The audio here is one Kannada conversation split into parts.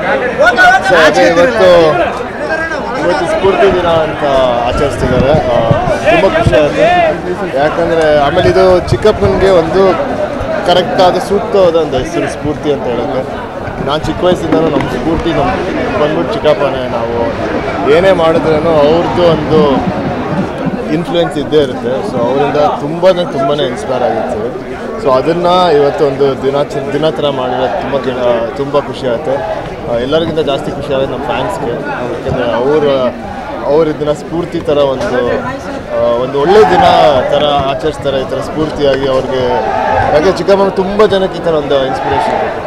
ಇವತ್ತು ಸ್ಫೂರ್ತಿ ದಿನ ಅಂತ ಆಚರಿಸ್ತಿದ್ದಾರೆ. ತುಂಬ ಖುಷಿ ಆಗುತ್ತೆ. ಯಾಕಂದರೆ ಆಮೇಲೆ ಇದು ಚಿಕ್ಕಪ್ಪನಿಗೆ ಒಂದು ಕರೆಕ್ಟಾದ ಸೂಕ್ತವಾದ ಒಂದು ಹೆಸರು ಸ್ಫೂರ್ತಿ ಅಂತ ಹೇಳೋಕ್ಕೆ. ನಾನು ಚಿಕ್ಕ ವಯಸ್ಸಿಂದನೂ ನಮ್ಮ ಸ್ಫೂರ್ತಿ ಬಂದ್ಬಿಟ್ಟು ಚಿಕ್ಕಪ್ಪನೇ. ನಾವು ಏನೇ ಮಾಡಿದ್ರೂ ಅವ್ರದ್ದು ಒಂದು ಇನ್ಫ್ಲುಯೆನ್ಸ್ ಇದ್ದೇ ಇರುತ್ತೆ. ಸೊ ಅವರಿಂದ ತುಂಬಾ ಇನ್ಸ್ಪೈರ್ ಆಗಿರ್ತೀವಿ. ಸೊ ಅದನ್ನು ಇವತ್ತು ಒಂದು ದಿನ ಥರ ಮಾಡಿದ್ರೆ ತುಂಬ ಖುಷಿ ಆಗುತ್ತೆ. ಎಲ್ಲರಿಗಿಂತ ಜಾಸ್ತಿ ಖುಷಿ ಆಗುತ್ತೆ ನಮ್ಮ ಫ್ಯಾನ್ಸ್ಗೆ. ಯಾಕೆಂದರೆ ಅವರು ಇದನ್ನು ಸ್ಫೂರ್ತಿ ಥರ ಒಂದು ಒಳ್ಳೆ ದಿನ ಥರ ಆಚರಿಸ್ತಾರೆ. ಈ ಥರ ಸ್ಫೂರ್ತಿಯಾಗಿ ಅವ್ರಿಗೆ ಹಾಗೆ ಚಿಕ್ಕಮ್ಮ ತುಂಬ ಜನಕ್ಕೆ ಈ ಥರ ಒಂದು ಇನ್ಸ್ಪಿರೇಷನ್ ಕೊಟ್ಟಿರ್ತಾರೆ.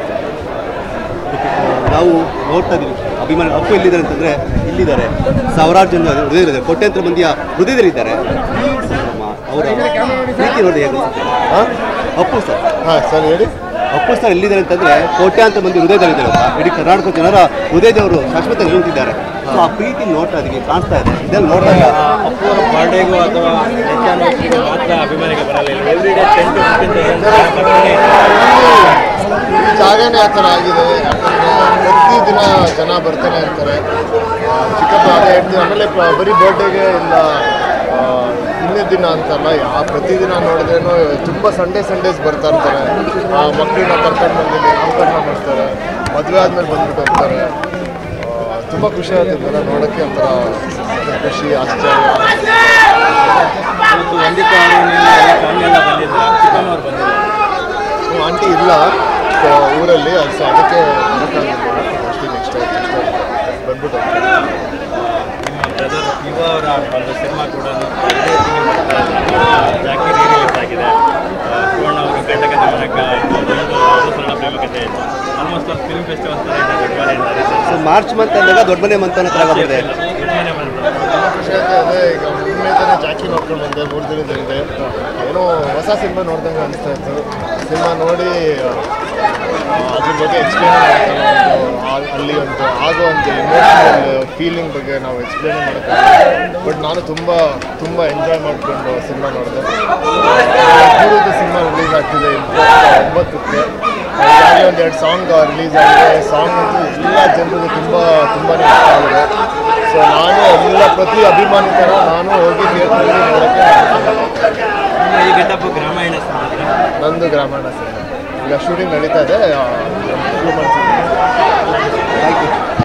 ನಾವು ನೋಡ್ತಾ ಇದ್ದೀವಿ ಅಭಿಮಾನಿ ಅಪ್ಪು ಎಲ್ಲಿದ್ದಾರೆ ಅಂತಂದರೆ ಇಲ್ಲಿದ್ದಾರೆ. ಸಾವಿರಾರು ಜನ ಹೃದಯರಿದ್ದಾರೆ, ಕೋಟ್ಯಾಂತರ ಮಂದಿಯ ಹೃದಯದಲ್ಲಿದ್ದಾರೆ. ಅವರ ಪ್ರೀತಿ ನೋಡಿ ಹೇಗೆ ಅಪ್ಪು ಸರ್. ಹಾಂ ಸರ್ ಹೇಳಿ. ಅಪ್ಪು ಸರ್ ಎಲ್ಲಿದ್ದಾರೆ ಅಂತಂದರೆ ಕೋಟ್ಯಾಂತರ ಮಂದಿ ಹೃದಯದಲ್ಲಿದ್ದಾರೆ. ಇಡೀ ಕರ್ನಾಟಕ ಜನರ ಹೃದಯದವರು ಶಾಶ್ವತ ನಿಂತಿದ್ದಾರೆ. ಸೊ ಆ ಪ್ರೀತಿ ನೋಡ್ತಾ ಇದೀವಿ, ಕಾಣಿಸ್ತಾ ಇದೆ. ಇದನ್ನು ನೋಡ್ತಾ ಇಲ್ಲ ಅಪ್ಪು ಅವರ ಬರ್ಡೇಗೂ ಅಥವಾ ಮಾತ್ರ ಅಭಿಮಾನಿಗೆ ಬರಲ್ಲ. ಎವ್ರಿಡೇ 10 to 15 ಜಾಗನೇ ಆ ಥರ ಆಗಿದೆ. ಯಾಕಂದರೆ ಪ್ರತಿದಿನ ಜನ ಬರ್ತಾನೆ ಇರ್ತಾರೆ. ಚಿಕ್ಕಪ್ಪ ಅದೇ ಹೇಳ್ತೀವಿ. ಆಮೇಲೆ ಬರೀ ಬರ್ಡೇಗೆ ಇಲ್ಲ ಇನ್ನೇ ದಿನ ಅಂತಲ್ಲ, ಪ್ರತಿದಿನ ನೋಡಿದ್ರೇನು ತುಂಬ ಸಂಡೇಸ್ ಬರ್ತಾ ಇರ್ತಾರೆ. ಮಕ್ಕಳನ್ನ ಕರ್ಕೊಂಡು ಬಂದಿದ್ದು ನಾಮಕರಣ ಮಾಡ್ತಾರೆ, ಮದುವೆ ಆದಮೇಲೆ ಬಂದ್ಬಿಟ್ಟು ಹೋಗ್ತಾರೆ. ತುಂಬ ಖುಷಿ ಆಗುತ್ತೆ ಇದೆಲ್ಲ ನೋಡೋಕ್ಕೆ. ಒಂಥರ ಖುಷಿ, ಆಶ್ಚರ್ಯ. ಆಂಟಿ ಇಲ್ಲ ಊರಲ್ಲಿ, ಸೊ ಅದಕ್ಕೆ ಅಷ್ಟೇ ನೆಕ್ಸ್ಟ್ ಬಂದ್ಬಿಟ್ಟು ಯುವ ಅವರ ಒಂದು ಸಿನಿಮಾ ಕೂಡ ಜಾಕಿ ರಿಲೀಸ್ ಆಗಿದೆ. ಸುವರ್ಣ ಅವರು ಗಂಟಕ ದಮನಕ ಸರಳ ಪ್ರೇಮಕತೆ ಇತ್ತು. ಆಲ್ಮೋಸ್ಟ್ ಒಂದು ಫಿಲ್ಮ್ ಫೆಸ್ಟಿವಲ್ ಥರ. ಸೊ ಮಾರ್ಚ್ ಮಂತ್ ಅಂದಾಗ ದೊಡ್ಡ ಮನೆ ಮಂತ್ ಅನ್ನೋ ಥರ ಬಂದಿದೆ. ಖುಷಿ ಆಗ್ತದೆ. ಈಗ ನಿನ್ನೆ ತಾನೇ ಜಾಕಿ ನೋಡ್ಕೊಂಡು ಬಂದೆ 3 ದಿನದ ಹಿಂದೆ. ಏನೋ ಹೊಸ ಸಿನಿಮಾ ನೋಡ್ದಂಗೆ ಅನಿಸ್ತಾ ಇತ್ತು. ಸಿನಿಮಾ ನೋಡಿ ಅದ್ರ ಬಗ್ಗೆ ಎಕ್ಸ್ಪ್ಲೇನ್ ಅಲ್ಲಿ ಆಗೋ ಒಂದು ಇಮೋಷನಲ್ ಫೀಲಿಂಗ್ ಬಗ್ಗೆ ನಾವು ಎಕ್ಸ್ಪ್ಲೇನ್ ಮಾಡೋಕ್ಕೆ. ಬಟ್ ನಾನು ತುಂಬ ಎಂಜಾಯ್ ಮಾಡಿಕೊಂಡು ಸಿನಿಮಾ ನೋಡಿದೆ. ಪೂರ್ವದ ಸಿನಿಮಾ ರಿಲೀಸ್ ಆಗ್ತಿದೆ 9ಕ್ಕೆ. ಈಗಾಗಲೇ 1-2 ಸಾಂಗ್ ರಿಲೀಸ್ ಆಗಿದೆ. ಸಾಂಗ್ ಅಂತೂ ಎಲ್ಲ ಜನರಿಗೆ ತುಂಬಾ ಇಷ್ಟ ಆಗಿದೆ. ಸೊ ನಾನು ಪ್ರತಿ ಅಭಿಮಾನಿ ಥರ ನಾನು ಹೋಗಿ ಥಿಯೇಟ್ರಲ್ಲಿ ನೋಡೋಕ್ಕೆ. ಈ ಗೆಟಪ್ ಗ್ರಾಮಾಯಣ ನಂದು ಗ್ರಾಮಾಯಣ ಸಿನಿಮಾ ಈಗ ಶೂಟಿಂಗ್ ನಡೀತಾ ಇದೆ. 2 ಮಂತ್ಸ್. Thank you.